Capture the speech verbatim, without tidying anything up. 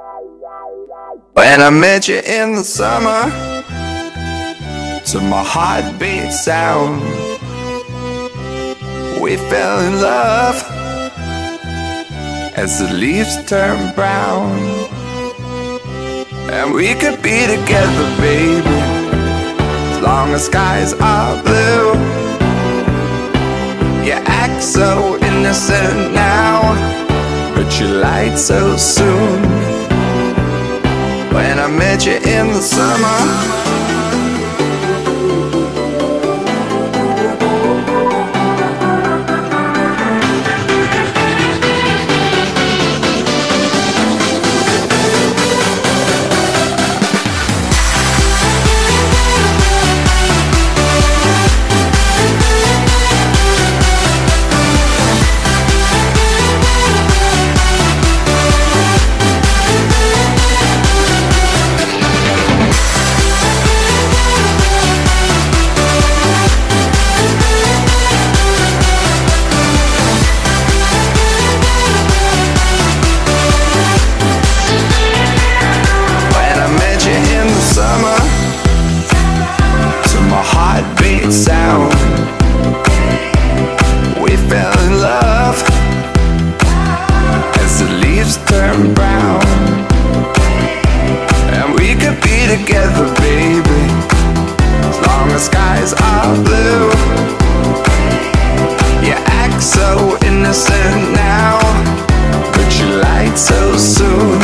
When I met you in the summer, to my heartbeat sound, we fell in love as the leaves turn brown. And we could be together, baby, as long as skies are blue. You act so innocent now, but you lied so soon. When I met you in the summer, sound, we fell in love as the leaves turn brown. And we could be together, baby, as long as skies are blue. You act so innocent now, but you lied so soon.